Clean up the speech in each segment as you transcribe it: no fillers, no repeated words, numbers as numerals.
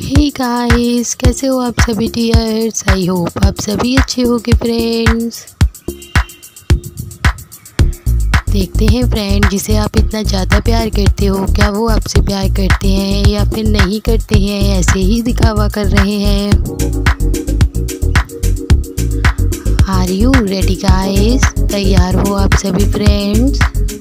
Hey guys, कैसे हो आप सभी डियर्स। आई होप आप सभी अच्छे होगे फ्रेंड्स। देखते हैं फ्रेंड, जिसे आप इतना ज़्यादा प्यार करते हो, क्या वो आपसे प्यार करते हैं या फिर नहीं करते हैं, ऐसे ही दिखावा कर रहे हैं। Are you ready guys? तैयार हो आप सभी friends?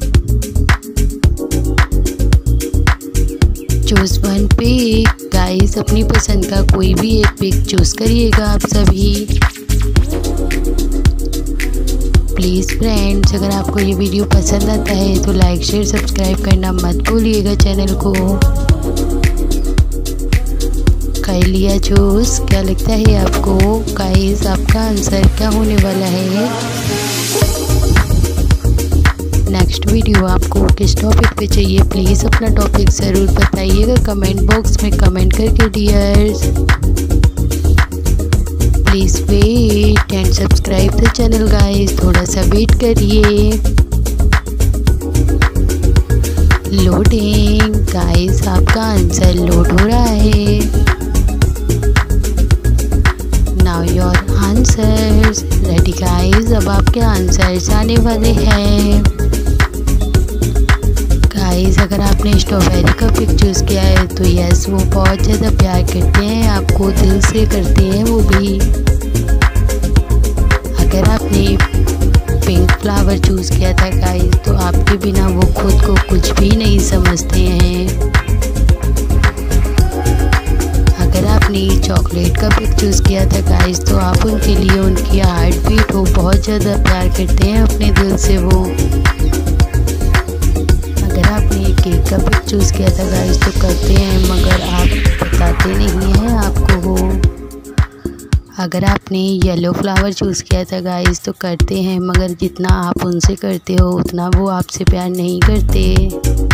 Choose one pick guys, अपनी पसंद का कोई भी एक पिक चूज करिएगा आप सभी। प्लीज़ फ्रेंड्स, अगर आपको ये वीडियो पसंद आता है तो लाइक शेयर सब्सक्राइब करना मत भूलिएगा चैनल को। कर लिया चूज? क्या लगता है आपको गाइस, आपका आंसर क्या होने वाला है? नेक्स्ट वीडियो आपको किस टॉपिक पे चाहिए, प्लीज़ अपना टॉपिक ज़रूर बताइएगा कमेंट बॉक्स में कमेंट करके dears. Please wait and subscribe the channel guys, थोड़ा सा वेट करिए। लोडिंग गाइस, आपका आंसर लोड हो रहा है। Now your answers ready guys, अब आपके आंसर्स आने वाले हैं। गाइस, अगर आपने स्ट्रॉबेरी का पिक चूज़ किया है तो यस, वो बहुत ज़्यादा प्यार करते हैं आपको, दिल से करते हैं वो भी। अगर आपने पिंक फ्लावर चूज़ किया था गाइस, तो आपके बिना वो खुद को कुछ भी नहीं समझते हैं। अगर आपने चॉकलेट का पिक चूज़ किया था गाइस, तो आप उनके लिए उनकी हार्ट बीट हो बहुत ज़्यादा प्यार करते हैं अपने दिल से वो। अगर आपने केक का पिक चूज़ किया था गाइस, तो करते हैं मगर आप बताते नहीं हैं आपको वो। अगर आपने येलो फ्लावर चूज़ किया था गाइस, तो करते हैं मगर जितना आप उनसे करते हो उतना वो आपसे प्यार नहीं करते।